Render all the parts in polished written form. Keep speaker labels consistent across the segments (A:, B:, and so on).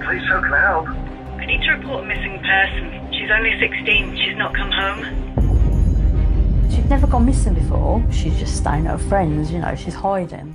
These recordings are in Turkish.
A: Please, how can I help?
B: I need to report a missing person. She's only 16. She's not come home.
C: She'd never gone missing before. She's just staying at her friends, you know, she's hiding.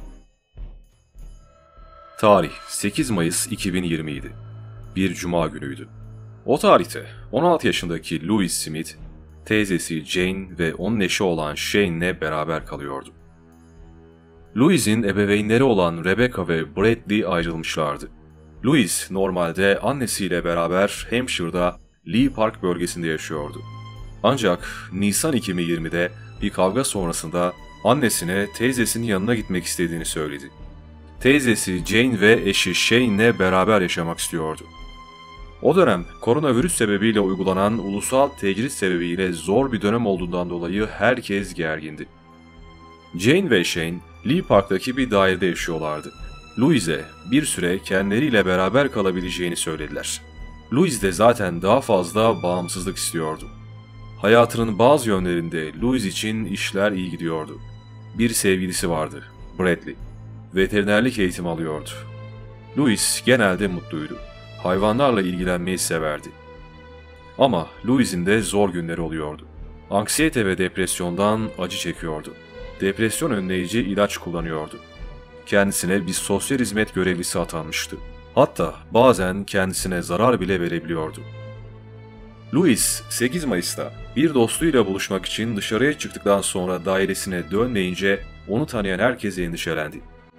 D: Tarih 8 Mayıs 2020'ydi. Bir cuma günüydü. O tarihte 16 yaşındaki Louis Smith, teyzesi Jane ve onun eşi olan Shane'le beraber kalıyordu. Louis'in ebeveynleri olan Rebecca ve Bradley ayrılmışlardı. Louis normalde annesiyle beraber Hampshire'da Lee Park bölgesinde yaşıyordu. Ancak Nisan 2020'de bir kavga sonrasında annesine teyzesinin yanına gitmek istediğini söyledi. Teyzesi Jane ve eşi Shane'le beraber yaşamak istiyordu. O dönem koronavirüs sebebiyle uygulanan ulusal tecrit sebebiyle zor bir dönem olduğundan dolayı herkes gergindi. Jane ve Shane Lee Park'taki bir dairede yaşıyorlardı. Louis'e bir süre kendileriyle beraber kalabileceğini söylediler. Louis de zaten daha fazla bağımsızlık istiyordu. Hayatının bazı yönlerinde Louis için işler iyi gidiyordu. Bir sevgilisi vardı, Bradley. Veterinerlik eğitimi alıyordu. Louis genelde mutluydu. Hayvanlarla ilgilenmeyi severdi. Ama Louis'in de zor günleri oluyordu. Anksiyete ve depresyondan acı çekiyordu. Depresyon önleyici ilaç kullanıyordu. Kendisine bir sosyal hizmet görevlisi atanmıştı. Hatta bazen kendisine zarar bile verebiliyordu. Louis 8 Mayıs'ta bir dostuyla buluşmak için dışarıya çıktıktan sonra dairesine dönmeyince onu tanıyan herkes endişelendi.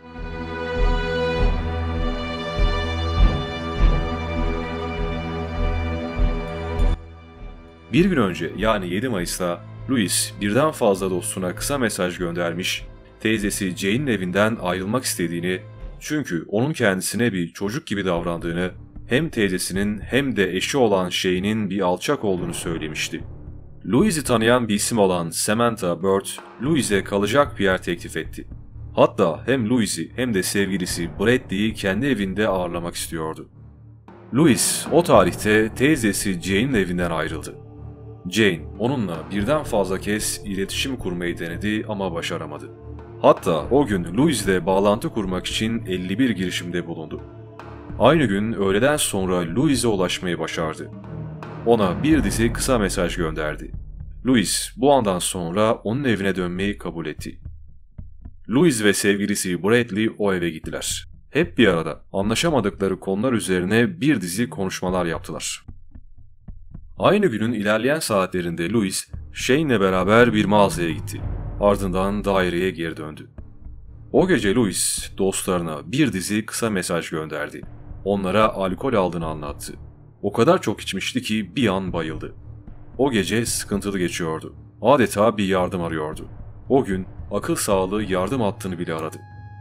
D: Bir gün önce yani 7 Mayıs'ta Louis birden fazla dostuna kısa mesaj göndermiş, teyzesi Jane'in evinden ayrılmak istediğini, çünkü onun kendisine bir çocuk gibi davrandığını, hem teyzesinin hem de eşi olan Shane'in bir alçak olduğunu söylemişti. Louis'i tanıyan bir isim olan Samantha Bird, Louis'e kalacak bir yer teklif etti. Hatta hem Louis'i hem de sevgilisi Bradley'i kendi evinde ağırlamak istiyordu. Louis o tarihte teyzesi Jane'in evinden ayrıldı. Jane onunla birden fazla kez iletişim kurmayı denedi ama başaramadı. Hatta o gün Louis'le bağlantı kurmak için 51 girişimde bulundu. Aynı gün öğleden sonra Louis'e ulaşmayı başardı. Ona bir dizi kısa mesaj gönderdi. Louis bu andan sonra onun evine dönmeyi kabul etti. Louis ve sevgilisi Bradley o eve gittiler. Hep bir arada anlaşamadıkları konular üzerine bir dizi konuşmalar yaptılar. Aynı günün ilerleyen saatlerinde Louis, Shane'le beraber bir mağazaya gitti. Ardından daireye geri döndü. O gece Louis dostlarına bir dizi kısa mesaj gönderdi. Onlara alkol aldığını anlattı. O kadar çok içmişti ki bir an bayıldı. O gece sıkıntılı geçiyordu. Adeta bir yardım arıyordu. O gün akıl sağlığı yardım hattını bile aradı.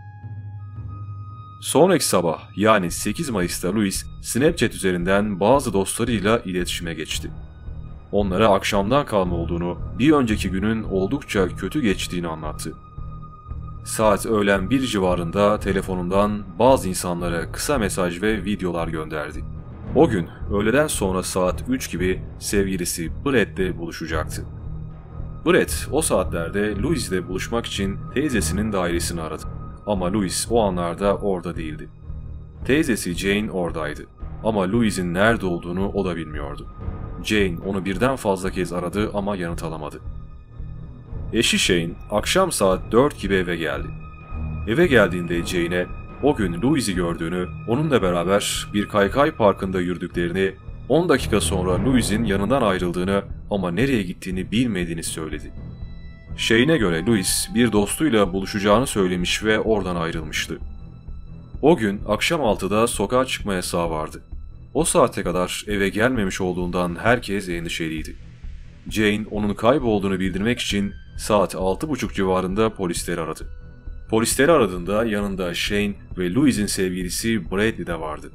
D: Sonraki sabah yani 8 Mayıs'ta Louis Snapchat üzerinden bazı dostlarıyla iletişime geçti. Onlara akşamdan kalma olduğunu, bir önceki günün oldukça kötü geçtiğini anlattı. Saat öğlen 1 civarında telefonundan bazı insanlara kısa mesaj ve videolar gönderdi. O gün öğleden sonra saat 3 gibi sevgilisi Brad'le buluşacaktı. Brad o saatlerde Louis'le buluşmak için teyzesinin dairesini aradı. Ama Louis o anlarda orada değildi. Teyzesi Jane oradaydı. Ama Louis'in nerede olduğunu o da bilmiyordu. Jane onu birden fazla kez aradı ama yanıt alamadı. Eşi Shane akşam saat 4 gibi eve geldi. Eve geldiğinde Jane'e o gün Louis'i gördüğünü, onunla beraber bir kaykay parkında yürüdüklerini, 10 dakika sonra Louis'in yanından ayrıldığını ama nereye gittiğini bilmediğini söyledi. Shane'e göre Louis bir dostuyla buluşacağını söylemiş ve oradan ayrılmıştı. O gün akşam 6'da sokağa çıkma yasağı vardı. O saate kadar eve gelmemiş olduğundan herkes endişeliydi. Jane onun kaybolduğunu bildirmek için saat 6:30 civarında polisleri aradı. Polisleri aradığında yanında Shane ve Louis'in sevgilisi Bradley de vardı.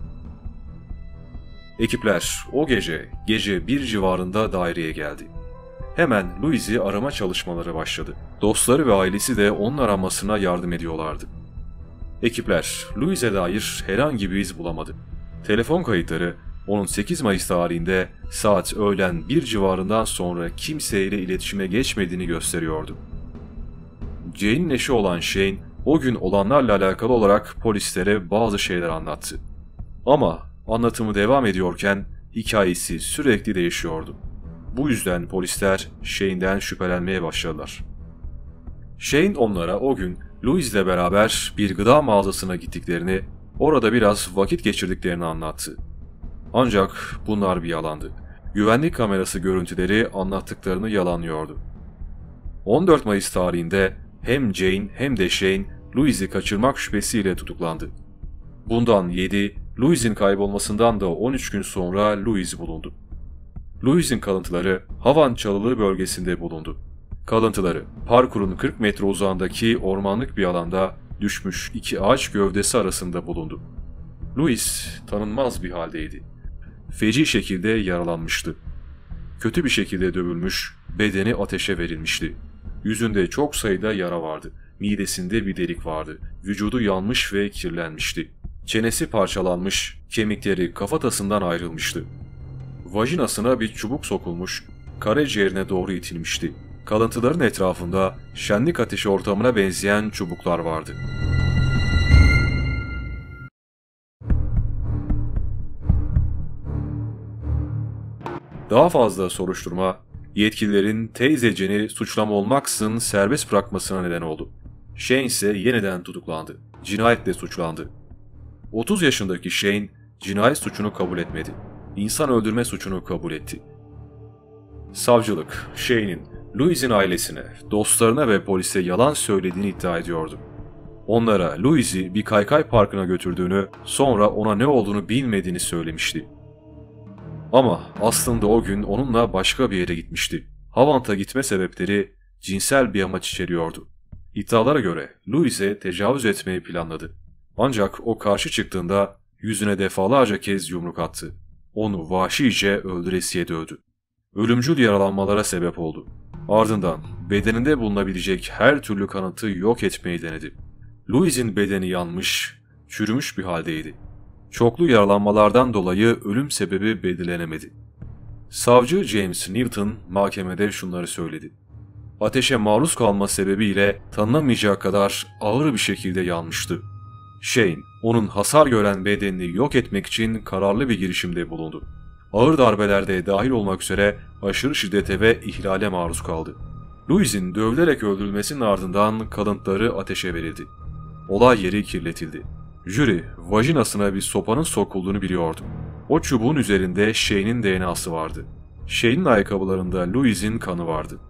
D: Ekipler o gece 1 civarında daireye geldi. Hemen Louis'i arama çalışmaları başladı. Dostları ve ailesi de onun aranmasına yardım ediyorlardı. Ekipler Louis'e dair herhangi bir iz bulamadı. Telefon kayıtları onun 8 Mayıs tarihinde saat öğlen 1 civarından sonra kimseyle iletişime geçmediğini gösteriyordu. Jane'in eşi olan Shane o gün olanlarla alakalı olarak polislere bazı şeyler anlattı. Ama anlatımı devam ediyorken hikayesi sürekli değişiyordu. Bu yüzden polisler Shane'den şüphelenmeye başladılar. Shane onlara o gün Louis'le beraber bir gıda mağazasına gittiklerini, orada biraz vakit geçirdiklerini anlattı. Ancak bunlar bir yalandı. Güvenlik kamerası görüntüleri anlattıklarını yalanlıyordu. 14 Mayıs tarihinde hem Jane hem de Shane Louis'i kaçırmak şüphesiyle tutuklandı. Bundan 7, Louis'in kaybolmasından da 13 gün sonra Louis bulundu. Louis'in kalıntıları Havan Çalılığı bölgesinde bulundu. Kalıntıları parkurun 40 metre uzağındaki ormanlık bir alanda düşmüş 2 ağaç gövdesi arasında bulundu. Louis tanınmaz bir haldeydi. Feci şekilde yaralanmıştı. Kötü bir şekilde dövülmüş, bedeni ateşe verilmişti. Yüzünde çok sayıda yara vardı. Midesinde bir delik vardı. Vücudu yanmış ve kirlenmişti. Çenesi parçalanmış, kemikleri kafatasından ayrılmıştı. Vajinasına bir çubuk sokulmuş, karaciğerine doğru itilmişti. Kalıntıların etrafında şenlik ateşi ortamına benzeyen çubuklar vardı. Daha fazla soruşturma, yetkililerin teyzecini suçlama olmaksızın serbest bırakmasına neden oldu. Shane ise yeniden tutuklandı. Cinayetle suçlandı. 30 yaşındaki Shane, cinayet suçunu kabul etmedi. İnsan öldürme suçunu kabul etti. Savcılık, Shane'in Louis'in ailesine, dostlarına ve polise yalan söylediğini iddia ediyordu. Onlara Louis'i bir kaykay parkına götürdüğünü, sonra ona ne olduğunu bilmediğini söylemişti. Ama aslında o gün onunla başka bir yere gitmişti. Havant'a gitme sebepleri cinsel bir amaç içeriyordu. İddialara göre Louis'e tecavüz etmeyi planladı. Ancak o karşı çıktığında yüzüne defalarca kez yumruk attı. Onu vahşice öldüresiye dövdü. Ölümcül yaralanmalara sebep oldu. Ardından bedeninde bulunabilecek her türlü kanıtı yok etmeyi denedi. Louis'in bedeni yanmış, çürümüş bir haldeydi. Çoklu yaralanmalardan dolayı ölüm sebebi belirlenemedi. Savcı James Newton mahkemede şunları söyledi. Ateşe maruz kalma sebebiyle tanınamayacağı kadar ağır bir şekilde yanmıştı. Shane, onun hasar gören bedenini yok etmek için kararlı bir girişimde bulundu. Ağır darbelerde dahil olmak üzere aşırı şiddete ve ihlale maruz kaldı. Louis'in dövülerek öldürülmesinin ardından kalıntıları ateşe verildi. Olay yeri kirletildi. Jüri, vajinasına bir sopanın sokulduğunu biliyordu. O çubuğun üzerinde Shane'in DNA'sı vardı. Shane'in ayakkabılarında Louis'in kanı vardı.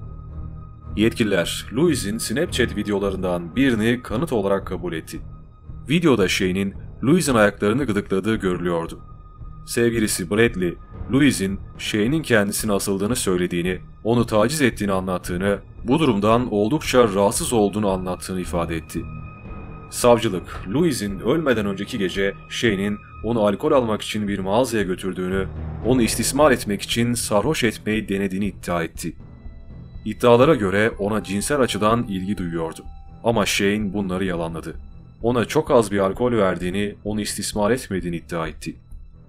D: Yetkililer, Louis'in Snapchat videolarından birini kanıt olarak kabul etti. Videoda Shane'in Louis'in ayaklarını gıdıkladığı görülüyordu. Sevgilisi Bradley, Louis'in Shane'in kendisine asıldığını söylediğini, onu taciz ettiğini anlattığını, bu durumdan oldukça rahatsız olduğunu anlattığını ifade etti. Savcılık, Louis'in ölmeden önceki gece Shane'in onu alkol almak için bir mağazaya götürdüğünü, onu istismar etmek için sarhoş etmeyi denediğini iddia etti. İddialara göre ona cinsel açıdan ilgi duyuyordu. Ama Shane bunları yalanladı. Ona çok az bir alkol verdiğini, onu istismar etmediğini iddia etti.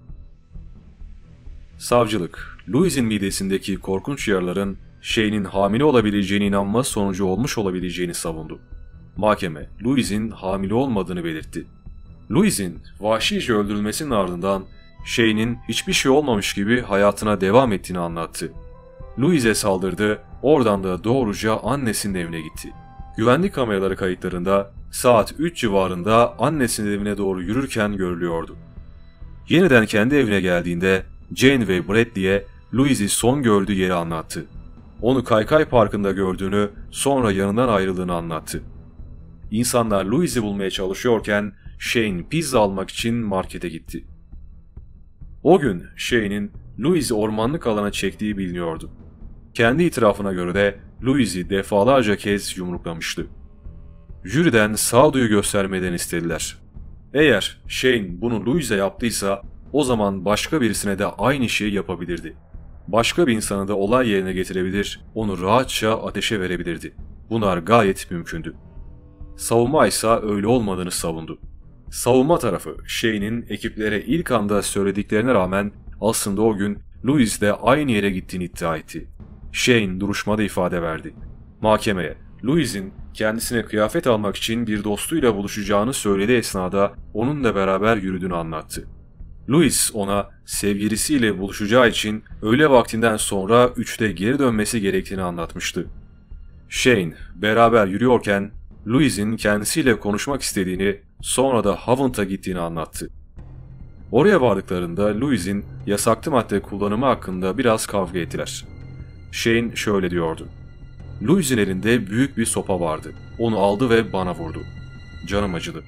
D: Savcılık, Louis'in midesindeki korkunç yaraların Shane'in hamile olabileceğine inanma sonucu olmuş olabileceğini savundu. Mahkeme, Louis'in hamile olmadığını belirtti. Louis'in vahşice öldürülmesinin ardından Shane'in hiçbir şey olmamış gibi hayatına devam ettiğini anlattı. Louis'e saldırdı, oradan da doğruca annesinin evine gitti. Güvenlik kameraları kayıtlarında saat 3 civarında annesinin evine doğru yürürken görülüyordu. Yeniden kendi evine geldiğinde Jane ve Bradley'e Louis'i son gördüğü yeri anlattı. Onu kaykay parkında gördüğünü, sonra yanından ayrıldığını anlattı. İnsanlar Louis'i bulmaya çalışıyorken Shane pizza almak için markete gitti. O gün Shane'in Louis'i ormanlık alana çektiği biliniyordu. Kendi itirafına göre de Louis'i defalarca kez yumruklamıştı. Jüriden sağduyu göstermeden istediler. Eğer Shane bunu Louis'e yaptıysa o zaman başka birisine de aynı şeyi yapabilirdi. Başka bir insanı da olay yerine getirebilir, onu rahatça ateşe verebilirdi. Bunlar gayet mümkündü. Savunma ise öyle olmadığını savundu. Savunma tarafı Shane'in ekiplere ilk anda söylediklerine rağmen aslında o gün Louis'le aynı yere gittiğini iddia etti. Shane duruşmada ifade verdi. Mahkemeye Louis'in kendisine kıyafet almak için bir dostuyla buluşacağını söylediği esnada onunla beraber yürüdüğünü anlattı. Louis ona sevgilisiyle buluşacağı için öğle vaktinden sonra 3'te geri dönmesi gerektiğini anlatmıştı. Shane beraber yürüyorken Louis'in kendisiyle konuşmak istediğini, sonra da Havant'a gittiğini anlattı. Oraya vardıklarında Louis'in yasaklı madde kullanımı hakkında biraz kavga ettiler. Shane şöyle diyordu. Louis'in elinde büyük bir sopa vardı. Onu aldı ve bana vurdu. Canım acıdı.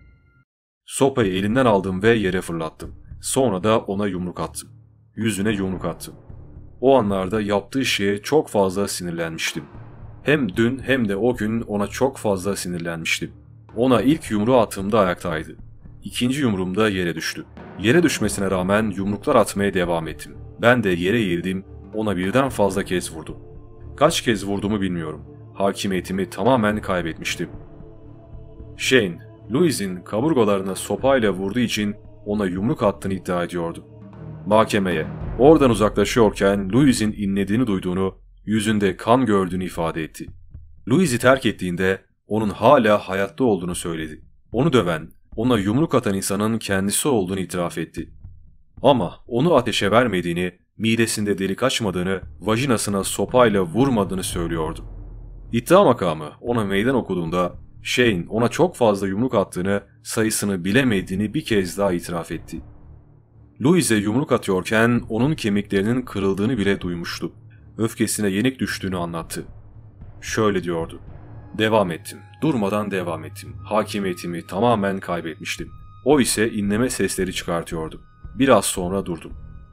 D: Sopayı elinden aldım ve yere fırlattım. Sonra da ona yumruk attım. Yüzüne yumruk attım. O anlarda yaptığı şeye çok fazla sinirlenmiştim. Hem dün hem de o gün ona çok fazla sinirlenmiştim. Ona ilk yumruğu attığımda ayaktaydı. İkinci yumruğumda yere düştü. Yere düşmesine rağmen yumruklar atmaya devam ettim. Ben de yere eğildim, ona birden fazla kez vurdum. Kaç kez vurduğumu bilmiyorum. Hakimiyetimi tamamen kaybetmiştim. Shane, Louis'in kaburgalarına sopayla vurduğu için ona yumruk attığını iddia ediyordu. Mahkemeye, oradan uzaklaşıyorken Louis'in inlediğini duyduğunu, yüzünde kan gördüğünü ifade etti. Louis'i terk ettiğinde onun hala hayatta olduğunu söyledi. Onu döven, ona yumruk atan insanın kendisi olduğunu itiraf etti. Ama onu ateşe vermediğini, midesinde delik açmadığını, vajinasına sopayla vurmadığını söylüyordu. İddia makamı ona meydan okuduğunda Shane ona çok fazla yumruk attığını, sayısını bilemediğini bir kez daha itiraf etti. Louis'e yumruk atıyorken onun kemiklerinin kırıldığını bile duymuştu. Öfkesine yenik düştüğünü anlattı. Şöyle diyordu. Devam ettim. Durmadan devam ettim. Hakimiyetimi tamamen kaybetmiştim. O ise inleme sesleri çıkartıyordu. Biraz sonra durdum.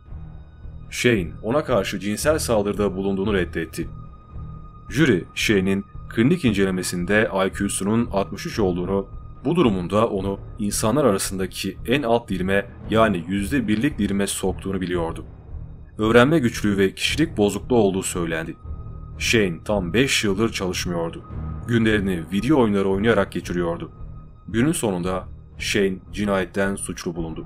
D: Shane ona karşı cinsel saldırıda bulunduğunu reddetti. Jüri, Shane'in klinik incelemesinde IQ'sunun 63 olduğunu, bu durumunda onu insanlar arasındaki en alt dilime yani %1'lik dilime soktuğunu biliyordu. Öğrenme güçlüğü ve kişilik bozukluğu olduğu söylendi. Shane tam 5 yıldır çalışmıyordu. Günlerini video oyunları oynayarak geçiriyordu. Günün sonunda Shane cinayetten suçlu bulundu.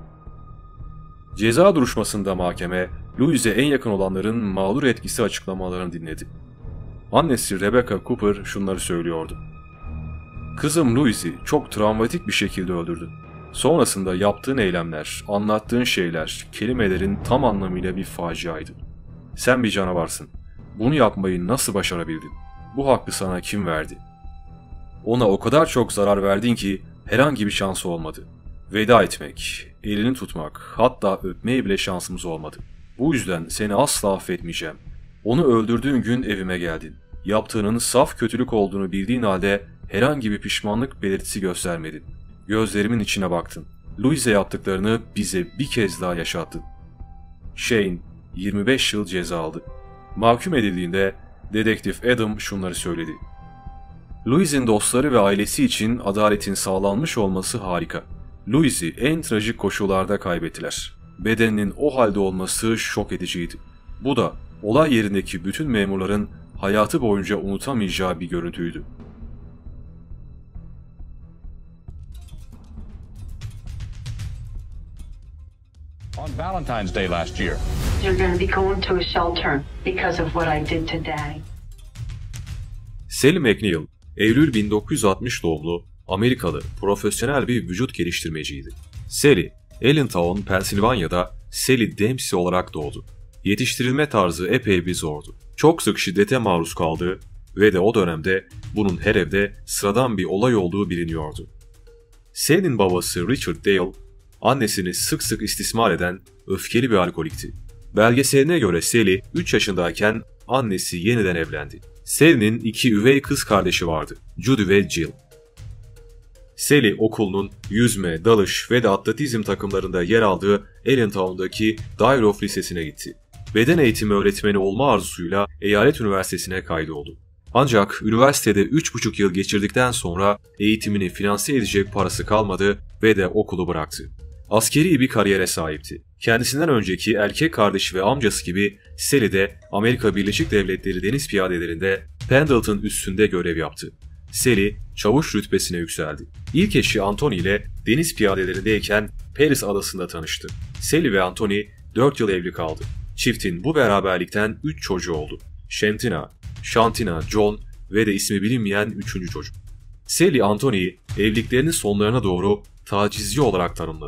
D: Ceza duruşmasında mahkeme, Louis'e en yakın olanların mağdur etkisi açıklamalarını dinledi. Annesi Rebecca Cooper şunları söylüyordu. Kızım Louis'i çok travmatik bir şekilde öldürdün. Sonrasında yaptığın eylemler, anlattığın şeyler, kelimelerin tam anlamıyla bir faciaydı. Sen bir canavarsın. Bunu yapmayı nasıl başarabildin? Bu hakkı sana kim verdi? Ona o kadar çok zarar verdin ki herhangi bir şansı olmadı. Veda etmek, elini tutmak, hatta öpmeye bile şansımız olmadı. Bu yüzden seni asla affetmeyeceğim. Onu öldürdüğün gün evime geldin. Yaptığının saf kötülük olduğunu bildiğin halde herhangi bir pişmanlık belirtisi göstermedin. Gözlerimin içine baktın. Louis'e yaptıklarını bize bir kez daha yaşattın. Shane 25 yıl ceza aldı. Mahkum edildiğinde Dedektif Adam şunları söyledi. Louis'in dostları ve ailesi için adaletin sağlanmış olması harika. Louis'i en trajik koşullarda kaybettiler. Bedeninin o halde olması şok ediciydi. Bu da olay yerindeki bütün memurların hayatı boyunca unutamayacağı bir görüntüydü.
A: On Valentine's Day last year,
B: You're going to be going to a shelter because of what I did to Daddy.
D: Sally McNeil, Eylül 1960 doğumlu Amerikalı profesyonel bir vücut geliştirmeciydi. Sally, Allentown, Pensilvanya'da Sally Dempsey olarak doğdu. Yetiştirilme tarzı epey bir zordu. Çok sık şiddete maruz kaldığı ve de o dönemde bunun her evde sıradan bir olay olduğu biliniyordu. Sally'nin babası Richard Dale, annesini sık sık istismar eden öfkeli bir alkolikti. Belgeseline göre Sally 3 yaşındayken annesi yeniden evlendi. Sally'nin 2 üvey kız kardeşi vardı, Judy ve Jill. Sally okulunun yüzme, dalış ve de atletizm takımlarında yer aldığı Allentown'daki Dyeroff Lisesi'ne gitti. Beden eğitimi öğretmeni olma arzusuyla eyalet üniversitesine kaydoldu. Ancak üniversitede 3,5 yıl geçirdikten sonra eğitimini finanse edecek parası kalmadı ve de okulu bıraktı. Askeri bir kariyere sahipti. Kendisinden önceki erkek kardeşi ve amcası gibi Sally de Amerika Birleşik Devletleri Deniz Piyadelerinde Pendleton üssünde görev yaptı. Sally çavuş rütbesine yükseldi. İlk eşi Anthony ile deniz piyadelerindeyken Paris adasında tanıştı. Sally ve Anthony 4 yıl evli kaldı. Çiftin bu beraberlikten 3 çocuğu oldu. Shantina, John ve de ismi bilinmeyen 3. çocuk. Sally Anthony'yi evliliklerinin sonlarına doğru tacizci olarak tanımladı.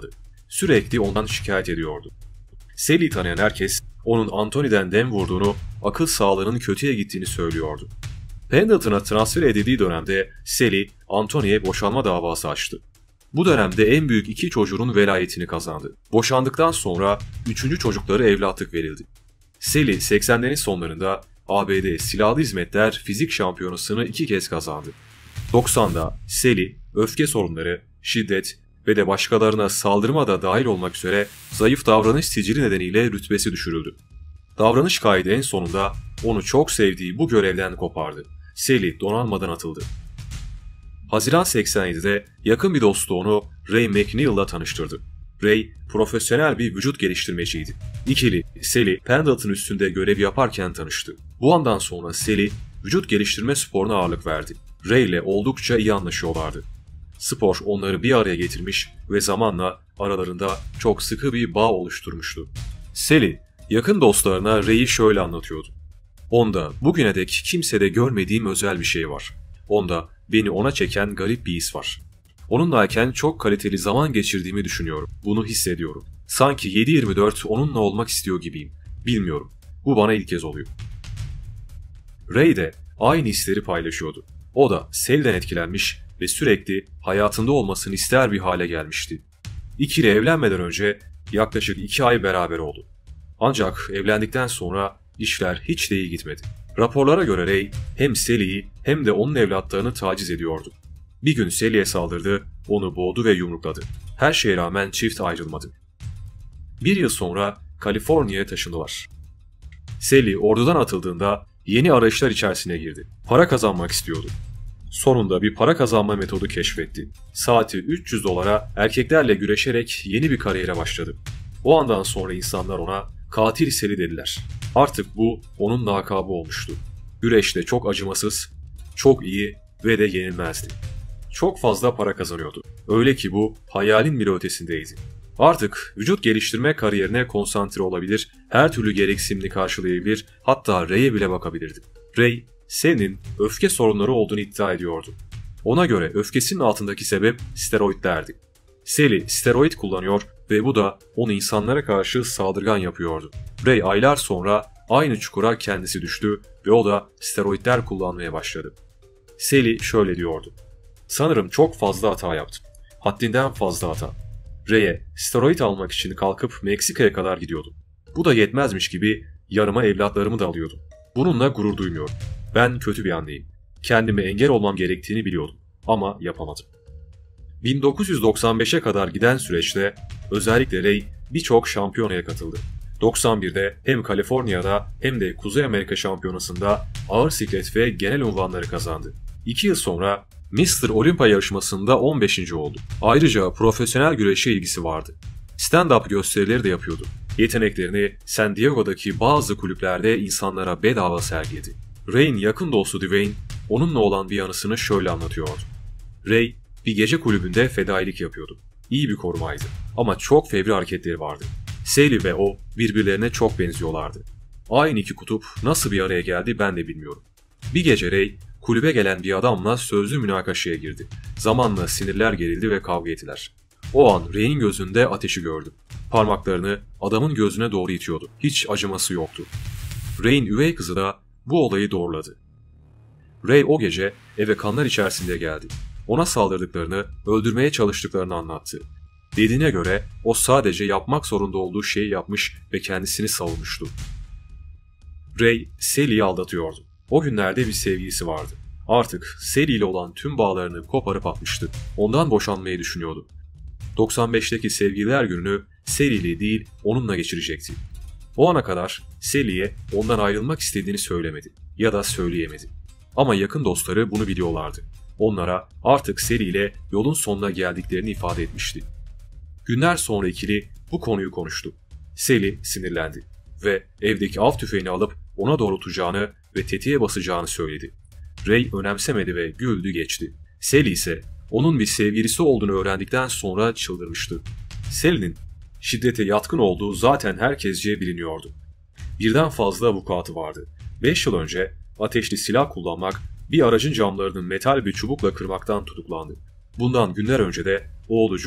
D: sürekli ondan şikayet ediyordu. Sally'i tanıyan herkes onun Anthony'den dem vurduğunu, akıl sağlığının kötüye gittiğini söylüyordu. Pendleton'a transfer edildiği dönemde Sally, Anthony'ye boşanma davası açtı. Bu dönemde en büyük 2 çocuğunun velayetini kazandı. Boşandıktan sonra 3. çocukları evlatlık verildi. Sally 80'lerin sonlarında ABD Silahlı Hizmetler Fizik Şampiyonası'nı 2 kez kazandı. 90'da Sally, öfke sorunları, şiddet ve de başkalarına saldırma da dahil olmak üzere zayıf davranış sicili nedeniyle rütbesi düşürüldü. Davranış kaydı en sonunda onu çok sevdiği bu görevden kopardı. Sally donanmadan atıldı. Haziran 87'de yakın bir dostu onu Ray McNeil'la tanıştırdı. Ray, profesyonel bir vücut geliştirmeciydi. İkili, Sally, Pendleton üstünde görev yaparken tanıştı. Bu andan sonra Sally, vücut geliştirme sporuna ağırlık verdi. Ray ile oldukça iyi anlaşıyorlardı. Spor onları bir araya getirmiş ve zamanla aralarında çok sıkı bir bağ oluşturmuştu. Sally, yakın dostlarına Ray'i şöyle anlatıyordu. Onda bugüne dek kimsede görmediğim özel bir şey var. Onda beni ona çeken garip bir his var. Onunlayken çok kaliteli zaman geçirdiğimi düşünüyorum. Bunu hissediyorum. Sanki 7/24 onunla olmak istiyor gibiyim. Bilmiyorum. Bu bana ilk kez oluyor. Ray de aynı hisleri paylaşıyordu. O da Sally'den etkilenmiş ve sürekli hayatında olmasını ister bir hale gelmişti. İkili evlenmeden önce yaklaşık 2 ay beraber oldu. Ancak evlendikten sonra işler hiç de iyi gitmedi. Raporlara göre Ray hem Sally'yi hem de onun evlatlarını taciz ediyordu. Bir gün Sally'e saldırdı, onu boğdu ve yumrukladı. Her şeye rağmen çift ayrılmadı. 1 yıl sonra Kaliforniya'ya taşındılar. Sally ordudan atıldığında yeni arayışlar içerisine girdi. Para kazanmak istiyordu. Sonunda bir para kazanma metodu keşfetti. Saati $300 erkeklerle güreşerek yeni bir kariyere başladı. O andan sonra insanlar ona katil Sally dediler. Artık bu onun lakabı olmuştu. Güreşte çok acımasız, çok iyi ve de yenilmezdi. Çok fazla para kazanıyordu. Öyle ki bu hayalin bile ötesindeydi. Artık vücut geliştirme kariyerine konsantre olabilir, her türlü gereksinimini karşılayabilir, hatta Ray'e bile bakabilirdi. Ray, Sally'nin öfke sorunları olduğunu iddia ediyordu. Ona göre öfkesinin altındaki sebep steroidlerdi. Sally steroid kullanıyor ve bu da onu insanlara karşı saldırgan yapıyordu. Ray aylar sonra aynı çukura kendisi düştü ve o da steroidler kullanmaya başladı. Sally şöyle diyordu. Sanırım çok fazla hata yaptım. Haddinden fazla hata. Ray'e steroid almak için kalkıp Meksika'ya kadar gidiyordum. Bu da yetmezmiş gibi yanıma evlatlarımı da alıyordum. Bununla gurur duymuyorum. Ben kötü bir anneyim. Kendime engel olmam gerektiğini biliyordum. Ama yapamadım. 1995'e kadar giden süreçte özellikle Ray birçok şampiyonaya katıldı. 91'de hem Kaliforniya'da hem de Kuzey Amerika Şampiyonası'nda ağır siklet ve genel unvanları kazandı. 2 yıl sonra Mr. Olympia yarışmasında 15. oldu. Ayrıca profesyonel güreşe ilgisi vardı. Stand-up gösterileri de yapıyordu. Yeteneklerini San Diego'daki bazı kulüplerde insanlara bedava sergiledi. Ray'in yakın dostu Dwayne, onunla olan bir anısını şöyle anlatıyordu. Ray, bir gece kulübünde fedailik yapıyordu. İyi bir korumaydı ama çok fevri hareketleri vardı. Sally ve o birbirlerine çok benziyorlardı. Aynı iki kutup nasıl bir araya geldi ben de bilmiyorum. Bir gece Ray, kulübe gelen bir adamla sözlü münakaşaya girdi. Zamanla sinirler gerildi ve kavga ettiler. O an Ray'in gözünde ateşi gördü. Parmaklarını adamın gözüne doğru itiyordu. Hiç acıması yoktu. Ray'in üvey kızı da bu olayı doğruladı. Ray o gece eve kanlar içerisinde geldi. Ona saldırdıklarını, öldürmeye çalıştıklarını anlattı. Dediğine göre o sadece yapmak zorunda olduğu şeyi yapmış ve kendisini savunmuştu. Ray, Sally'yi aldatıyordu. O günlerde bir sevgilisi vardı. Artık Sally ile olan tüm bağlarını koparıp atmıştı. Ondan boşanmayı düşünüyordu. 95'teki sevgililer gününü Sally ile değil onunla geçirecekti. O ana kadar Sally'ye ondan ayrılmak istediğini söylemedi ya da söyleyemedi. Ama yakın dostları bunu biliyorlardı. Onlara artık Sally ile yolun sonuna geldiklerini ifade etmişti. Günler sonra ikili bu konuyu konuştu. Sally sinirlendi ve evdeki av tüfeğini alıp ona doğrultacağını ve tetiğe basacağını söyledi. Ray önemsemedi ve güldü geçti. Sally ise onun bir sevgilisi olduğunu öğrendikten sonra çıldırmıştı. Sally'nin şiddete yatkın olduğu zaten herkesce biliniyordu. Birden fazla avukatı vardı. 5 yıl önce ateşli silah kullanmak, bir aracın camlarını metal bir çubukla kırmaktan tutuklandı. Bundan günler önce de oğlu John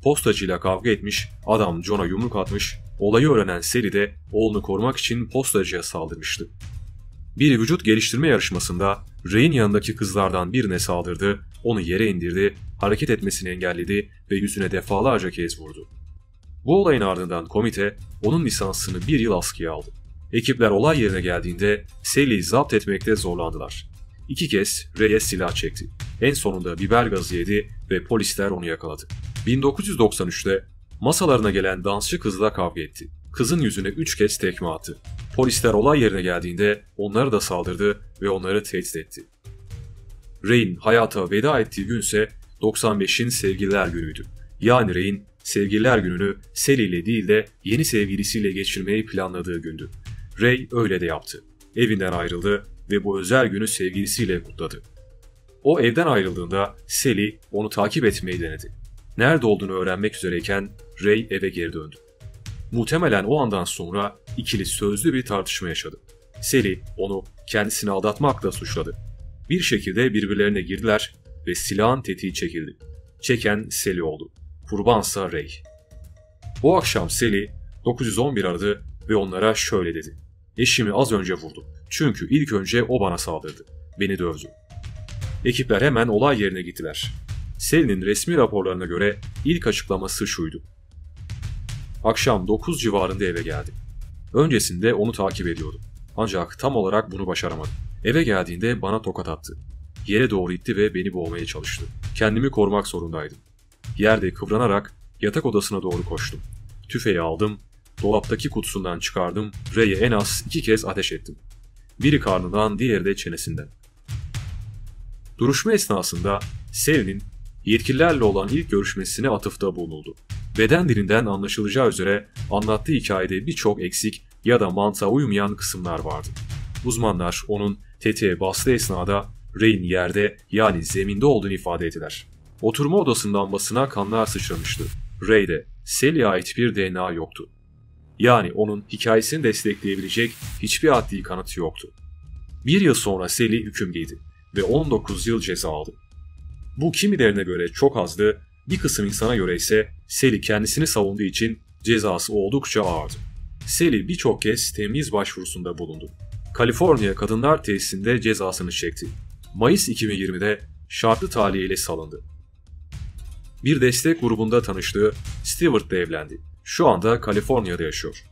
D: Postacıyla kavga etmiş, adam John'a yumruk atmış, olayı öğrenen Sally de oğlunu korumak için postacıya saldırmıştı. Bir vücut geliştirme yarışmasında Ray'in yanındaki kızlardan birine saldırdı, onu yere indirdi, hareket etmesini engelledi ve yüzüne defalarca kez vurdu. Bu olayın ardından komite onun lisansını 1 yıl askıya aldı. Ekipler olay yerine geldiğinde Sally'yi zapt etmekte zorlandılar. 2 kez Ray'e silah çekti. En sonunda biber gazı yedi ve polisler onu yakaladı. 1993'te masalarına gelen dansçı kızla kavga etti. Kızın yüzüne 3 kez tekme attı. Polisler olay yerine geldiğinde onlara da saldırdı ve onları tehdit etti. Ray'in hayata veda ettiği günse 95'in sevgililer günüydü. Yani Ray'in sevgililer gününü Sally ile değil de yeni sevgilisiyle geçirmeyi planladığı gündü. Ray öyle de yaptı. Evinden ayrıldı ve bu özel günü sevgilisiyle kutladı. O evden ayrıldığında Sally onu takip etmeyi denedi. Nerede olduğunu öğrenmek üzereyken Ray eve geri döndü. Muhtemelen o andan sonra ikili sözlü bir tartışma yaşadı. Sally onu kendisini aldatmakla suçladı. Bir şekilde birbirlerine girdiler ve silahın tetiği çekildi. Çeken Sally oldu. Kurbansa Ray. O akşam Sally 911 aradı ve onlara şöyle dedi. Eşimi az önce vurdum. Çünkü ilk önce o bana saldırdı. Beni dövdü. Ekipler hemen olay yerine gittiler. Sally'nin resmi raporlarına göre ilk açıklaması şuydu. Akşam 9 civarında eve geldi. Öncesinde onu takip ediyordum. Ancak tam olarak bunu başaramadım. Eve geldiğinde bana tokat attı. Yere doğru itti ve beni boğmaya çalıştı. Kendimi korumak zorundaydım. Yerde kıvranarak yatak odasına doğru koştum. Tüfeği aldım, dolaptaki kutusundan çıkardım, Ray'e en az 2 kez ateş ettim. Biri karnından, diğeri de çenesinden. Duruşma esnasında Sally'nin yetkililerle olan ilk görüşmesine atıfta bulunuldu. Beden dilinden anlaşılacağı üzere anlattığı hikayede birçok eksik ya da mantığa uymayan kısımlar vardı. Uzmanlar onun tetiğe bastığı esnada Ray'in yerde yani zeminde olduğunu ifade ettiler. Oturma odasının lambasına kanlar sıçramıştı. Ray'de Sally'e ait bir DNA yoktu. Yani onun hikayesini destekleyebilecek hiçbir adli kanıtı yoktu. 1 yıl sonra Sally hüküm giydi ve 19 yıl ceza aldı. Bu kimilerine göre çok azdı, bir kısım insana göre ise Sally kendisini savunduğu için cezası oldukça ağırdı. Sally birçok kez temyiz başvurusunda bulundu. Kaliforniya Kadınlar Tesisinde cezasını çekti. Mayıs 2020'de şartlı tahliyeyle salındı. Bir destek grubunda tanıştığı Stewart'la evlendi. Şu anda Kaliforniya'da yaşıyor.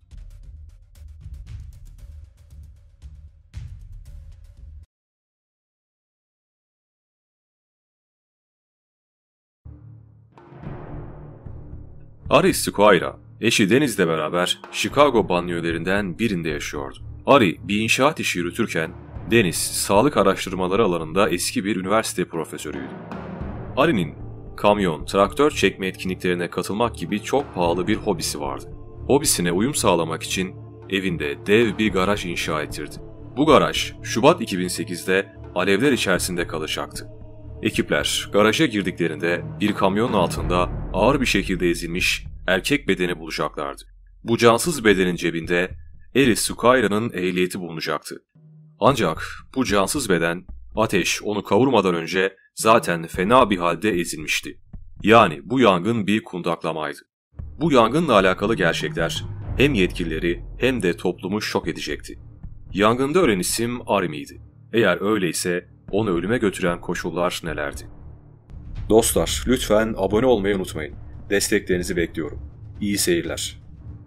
D: Ari Squire, eşi Deniz'le beraber Chicago banliyölerinden birinde yaşıyordu. Ari bir inşaat işi yürütürken Deniz sağlık araştırmaları alanında eski bir üniversite profesörüydü. Ari'nin kamyon, traktör çekme etkinliklerine katılmak gibi çok pahalı bir hobisi vardı. Hobisine uyum sağlamak için evinde dev bir garaj inşa ettirdi. Bu garaj Şubat 2008'de alevler içerisinde kalacaktı. Ekipler garaja girdiklerinde bir kamyonun altında ağır bir şekilde ezilmiş erkek bedeni bulacaklardı. Bu cansız bedenin cebinde Ari Squire'ın ehliyeti bulunacaktı. Ancak bu cansız beden ateş onu kavurmadan önce zaten fena bir halde ezilmişti. Yani bu yangın bir kundaklamaydı. Bu yangınla alakalı gerçekler hem yetkilileri hem de toplumu şok edecekti. Yangında ölen isim Ari miydi? Eğer öyleyse onu ölüme götüren koşullar nelerdi? Dostlar, lütfen abone olmayı unutmayın. Desteklerinizi bekliyorum. İyi seyirler.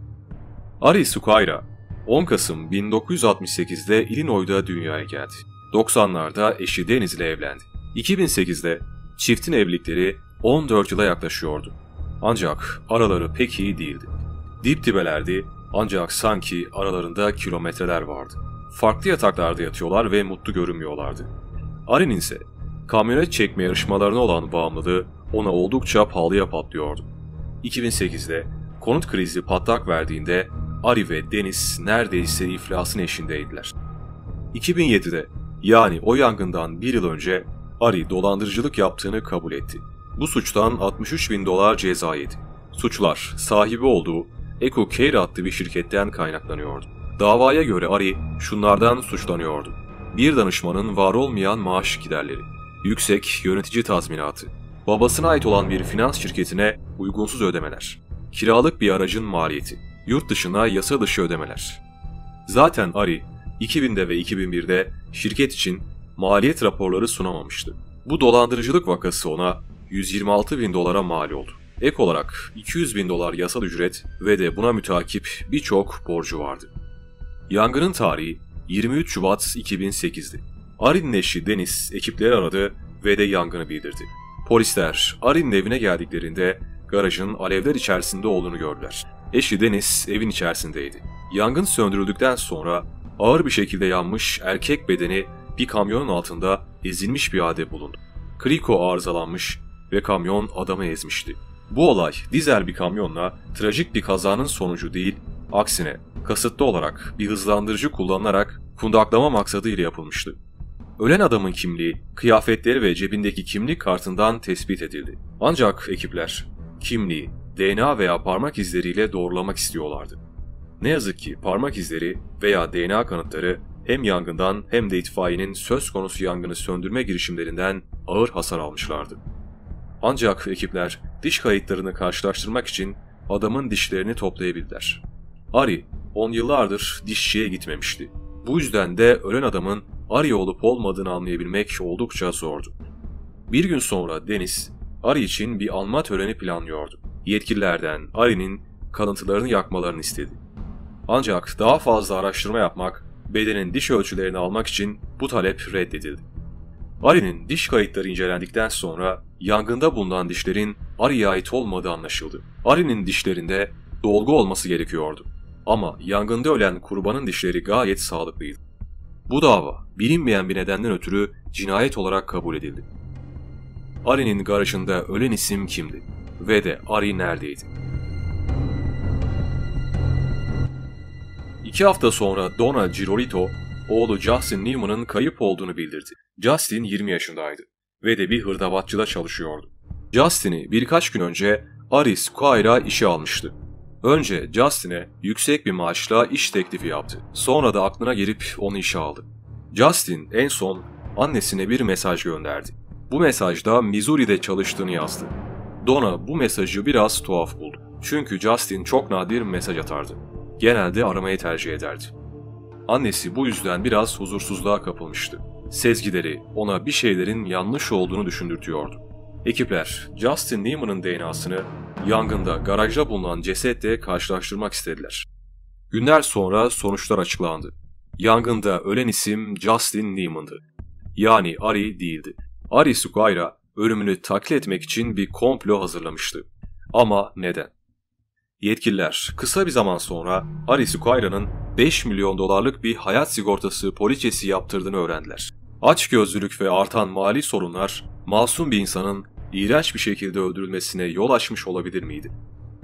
D: Ari Squire, 10 Kasım 1968'de Illinois'da dünyaya geldi. 90'larda eşi Deniz'le evlendi. 2008'de çiftin evlilikleri 14 yıla yaklaşıyordu. Ancak araları pek iyi değildi. Dip dibelerdi ancak sanki aralarında kilometreler vardı. Farklı yataklarda yatıyorlar ve mutlu görünmüyorlardı. Ari'nin ise kamyonet çekme yarışmalarına olan bağımlılığı ona oldukça pahalıya patlıyordu. 2008'de konut krizi patlak verdiğinde Ari ve Deniz neredeyse iflasın eşiğindeydiler. 2007'de yani o yangından 1 yıl önce Ari dolandırıcılık yaptığını kabul etti. Bu suçtan $63.000 ceza yedi. Suçlar sahibi olduğu Eco Care adlı bir şirketten kaynaklanıyordu. Davaya göre Ari şunlardan suçlanıyordu. Bir danışmanın var olmayan maaş giderleri, yüksek yönetici tazminatı, babasına ait olan bir finans şirketine uygunsuz ödemeler, kiralık bir aracın maliyeti, yurt dışına yasa dışı ödemeler. Zaten Ari, 2000'de ve 2001'de şirket için maliyet raporları sunamamıştı. Bu dolandırıcılık vakası ona 126.000 dolara mal oldu. Ek olarak 200.000 dolar yasal ücret ve de buna mütakip birçok borcu vardı. Yangının tarihi 23 Şubat 2008'di. Ari'nin eşi Deniz ekipleri aradı ve de yangını bildirdi. Polisler Ari'nin evine geldiklerinde garajın alevler içerisinde olduğunu gördüler. Eşi Deniz evin içerisindeydi. Yangın söndürüldükten sonra ağır bir şekilde yanmış erkek bedeni bir kamyonun altında ezilmiş bir halde bulundu. Kriko arızalanmış ve kamyon adamı ezmişti. Bu olay dizel bir kamyonla trajik bir kazanın sonucu değil, aksine kasıtlı olarak bir hızlandırıcı kullanılarak kundaklama maksadıyla yapılmıştı. Ölen adamın kimliği, kıyafetleri ve cebindeki kimlik kartından tespit edildi. Ancak ekipler kimliği DNA veya parmak izleriyle doğrulamak istiyorlardı. Ne yazık ki parmak izleri veya DNA kanıtları hem yangından hem de itfaiyenin söz konusu yangını söndürme girişimlerinden ağır hasar almışlardı. Ancak ekipler diş kayıtlarını karşılaştırmak için adamın dişlerini toplayabildiler. Ari 10 yıllardır dişçiye gitmemişti. Bu yüzden de ölen adamın Ari olup olmadığını anlayabilmek oldukça zordu. Bir gün sonra Deniz, Ari için bir anma töreni planlıyordu. Yetkililerden Ari'nin kalıntılarını yakmalarını istedi. Ancak daha fazla araştırma yapmak, bedenin diş ölçülerini almak için bu talep reddedildi. Ari'nin diş kayıtları incelendikten sonra yangında bulunan dişlerin Ari'ye ait olmadığı anlaşıldı. Ari'nin dişlerinde dolgu olması gerekiyordu. Ama yangında ölen kurbanın dişleri gayet sağlıklıydı. Bu dava bilinmeyen bir nedenden ötürü cinayet olarak kabul edildi. Ari'nin garajında ölen isim kimdi? Ve de Ari neredeydi? 2 hafta sonra Donna Girolito, oğlu Justin Newman'ın kayıp olduğunu bildirdi. Justin 20 yaşındaydı ve de bir hırdavatçıda çalışıyordu. Justin'i birkaç gün önce Ari Square'a işe almıştı. Önce Justin'e yüksek bir maaşla iş teklifi yaptı. Sonra da aklına gelip onu işe aldı. Justin en son annesine bir mesaj gönderdi. Bu mesajda Missouri'de çalıştığını yazdı. Donna bu mesajı biraz tuhaf buldu. Çünkü Justin çok nadir mesaj atardı. Genelde aramayı tercih ederdi. Annesi bu yüzden biraz huzursuzluğa kapılmıştı. Sezgileri ona bir şeylerin yanlış olduğunu düşündürtüyordu. Ekipler Justin Newman'ın DNA'sını yangında garajda bulunan cesetle karşılaştırmak istediler. Günler sonra sonuçlar açıklandı. Yangında ölen isim Justin Newman'dı. Yani Ari değildi. Ari Squire ölümünü taklit etmek için bir komplo hazırlamıştı. Ama neden? Yetkililer kısa bir zaman sonra Ari Squire'ın 5 milyon dolarlık bir hayat sigortası poliçesi yaptırdığını öğrendiler. Açgözlülük ve artan mali sorunlar masum bir insanın iğrenç bir şekilde öldürülmesine yol açmış olabilir miydi?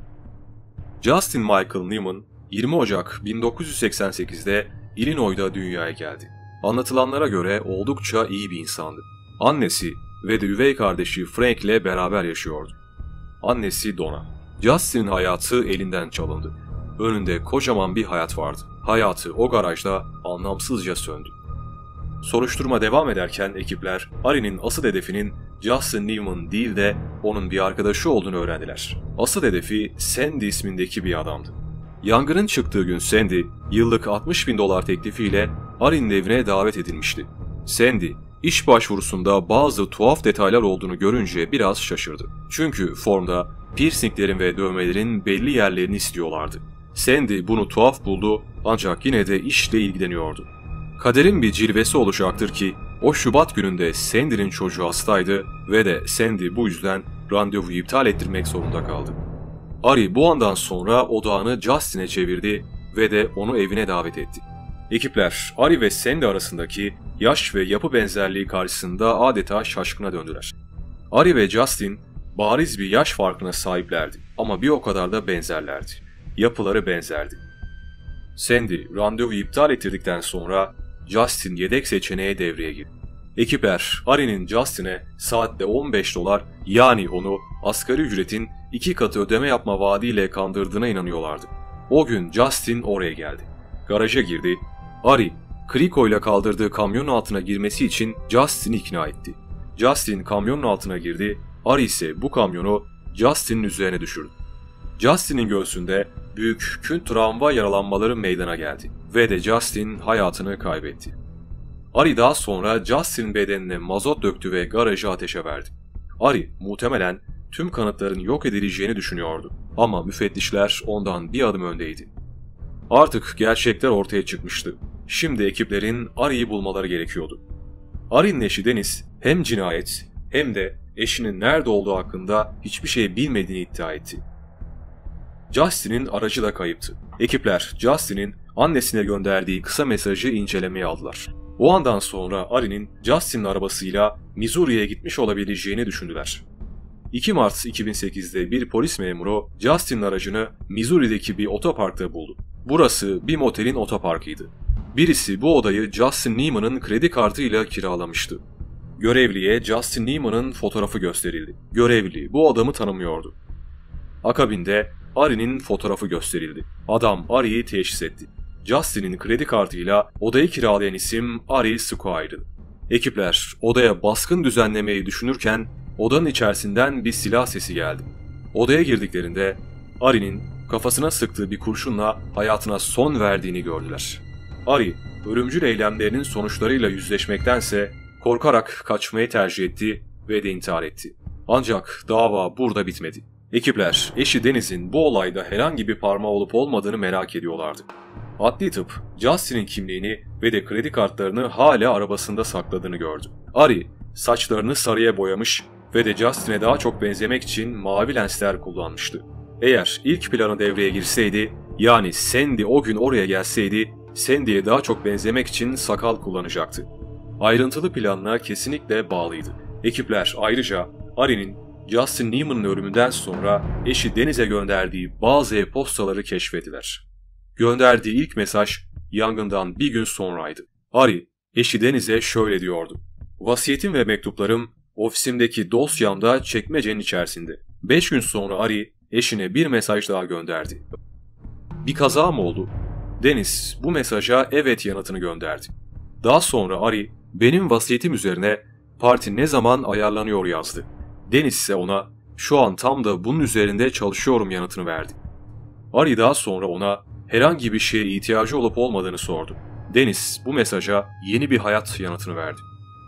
D: Justin Michael Newman 20 Ocak 1988'de Illinois'da dünyaya geldi. Anlatılanlara göre oldukça iyi bir insandı. Annesi ve de üvey kardeşi Frank ile beraber yaşıyordu. Annesi Donna. Justin'in hayatı elinden çalındı. Önünde kocaman bir hayat vardı. Hayatı o garajda anlamsızca söndü. Soruşturma devam ederken ekipler Ari'nin asıl hedefinin Justin Newman değil de onun bir arkadaşı olduğunu öğrendiler. Asıl hedefi Sandy ismindeki bir adamdı. Yangının çıktığı gün Sandy yıllık $60.000 teklifiyle Ari'nin evine davet edilmişti. Sandy iş başvurusunda bazı tuhaf detaylar olduğunu görünce biraz şaşırdı. Çünkü formda piercinglerin ve dövmelerin belli yerlerini istiyorlardı. Sandy bunu tuhaf buldu ancak yine de işle ilgileniyordu. Kaderin bir cilvesi olacaktır ki o Şubat gününde Sandy'nin çocuğu hastaydı ve de Sandy bu yüzden randevuyu iptal ettirmek zorunda kaldı. Ari bu andan sonra odağını Justin'e çevirdi ve de onu evine davet etti. Ekipler Ari ve Sandy arasındaki yaş ve yapı benzerliği karşısında adeta şaşkına döndüler. Ari ve Justin bariz bir yaş farkına sahiplerdi ama bir o kadar da benzerlerdi. Yapıları benzerdi. Sandy randevuyu iptal ettirdikten sonra Justin yedek seçeneğe devreye girdi. Ekipler Ari'nin Justin'e saatte $15 yani onu asgari ücretin 2 katı ödeme yapma vaadiyle kandırdığına inanıyorlardı. O gün Justin oraya geldi. Garaja girdi. Ari, Kriko ile kaldırdığı kamyonun altına girmesi için Justin'i ikna etti. Justin kamyonun altına girdi Ari ise bu kamyonu Justin'in üzerine düşürdü. Justin'in göğsünde büyük kün travma yaralanmaları meydana geldi ve de Justin hayatını kaybetti. Ari daha sonra Justin'in bedenine mazot döktü ve garajı ateşe verdi. Ari muhtemelen tüm kanıtların yok edileceğini düşünüyordu ama müfettişler ondan bir adım öndeydi. Artık gerçekler ortaya çıkmıştı. Şimdi ekiplerin Ari'yi bulmaları gerekiyordu. Ari'nin eşi Deniz hem cinayet hem de eşinin nerede olduğu hakkında hiçbir şey bilmediğini iddia etti. Justin'in aracı da kayıptı. Ekipler Justin'in annesine gönderdiği kısa mesajı incelemeye aldılar. O andan sonra Ari'nin Justin'in arabasıyla Missouri'ye gitmiş olabileceğini düşündüler. 2 Mart 2008'de bir polis memuru Justin'in aracını Missouri'deki bir otoparkta buldu. Burası bir motelin otoparkıydı. Birisi bu odayı Justin Neiman'ın kredi kartıyla kiralamıştı. Görevliye Justin Neiman'ın fotoğrafı gösterildi. Görevli bu adamı tanımıyordu. Akabinde Ari'nin fotoğrafı gösterildi. Adam Ari'yi teşhis etti. Justin'in kredi kartıyla odayı kiralayan isim Ari Squire. Ekipler odaya baskın düzenlemeyi düşünürken odanın içerisinden bir silah sesi geldi. Odaya girdiklerinde Ari'nin kafasına sıktığı bir kurşunla hayatına son verdiğini gördüler. Ari, ölümcül eylemlerinin sonuçlarıyla yüzleşmektense korkarak kaçmayı tercih etti ve de intihar etti. Ancak dava burada bitmedi. Ekipler eşi Deniz'in bu olayda herhangi bir parmağı olup olmadığını merak ediyorlardı. Adli tıp, Justin'in kimliğini ve de kredi kartlarını hala arabasında sakladığını gördü. Ari, saçlarını sarıya boyamış ve de Justin'e daha çok benzemek için mavi lensler kullanmıştı. Eğer ilk planı devreye girseydi, yani Sandy o gün oraya gelseydi, Sandy'ye daha çok benzemek için sakal kullanacaktı. Ayrıntılı planına kesinlikle bağlıydı. Ekipler ayrıca Ari'nin Justin Neiman'ın ölümünden sonra eşi Deniz'e gönderdiği bazı e-postaları keşfettiler. Gönderdiği ilk mesaj yangından bir gün sonraydı. Ari, eşi Deniz'e şöyle diyordu. Vasiyetim ve mektuplarım ofisimdeki dosyamda çekmecenin içerisinde. 5 gün sonra Ari, eşine bir mesaj daha gönderdi. Bir kaza mı oldu? Deniz bu mesaja evet yanıtını gönderdi. Daha sonra Ari, benim vasiyetim üzerine parti ne zaman ayarlanıyor yazdı. Deniz ise ona şu an tam da bunun üzerinde çalışıyorum yanıtını verdi. Ari daha sonra ona herhangi bir şeye ihtiyacı olup olmadığını sordu. Deniz bu mesaja yeni bir hayat yanıtını verdi.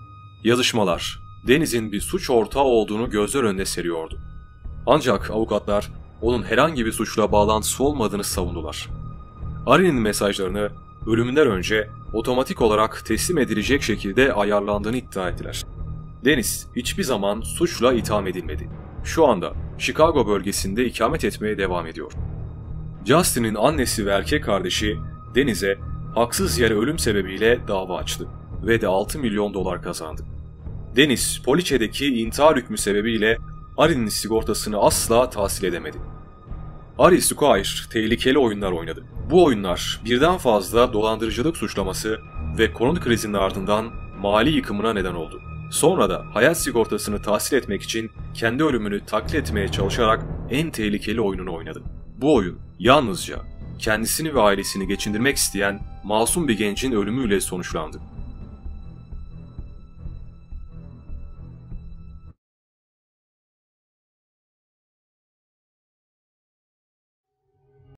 D: Yazışmalar, Deniz'in bir suç ortağı olduğunu gözler önüne seriyordu. Ancak avukatlar onun herhangi bir suçla bağlantısı olmadığını savundular. Ari'nin mesajlarını ölümünden önce otomatik olarak teslim edilecek şekilde ayarlandığını iddia ettiler. Deniz hiçbir zaman suçla itham edilmedi. Şu anda Chicago bölgesinde ikamet etmeye devam ediyor. Justin'in annesi ve erkek kardeşi Deniz'e haksız yere ölüm sebebiyle dava açtı ve de $6 milyon kazandı. Deniz, poliçedeki intihar hükmü sebebiyle Ari'nin sigortasını asla tahsil edemedi. Ari Squire tehlikeli oyunlar oynadı. Bu oyunlar birden fazla dolandırıcılık suçlaması ve korona krizinin ardından mali yıkımına neden oldu. Sonra da hayat sigortasını tahsil etmek için kendi ölümünü taklit etmeye çalışarak en tehlikeli oyununu oynadı. Bu oyun yalnızca kendisini ve ailesini geçindirmek isteyen masum bir gencin ölümüyle sonuçlandı.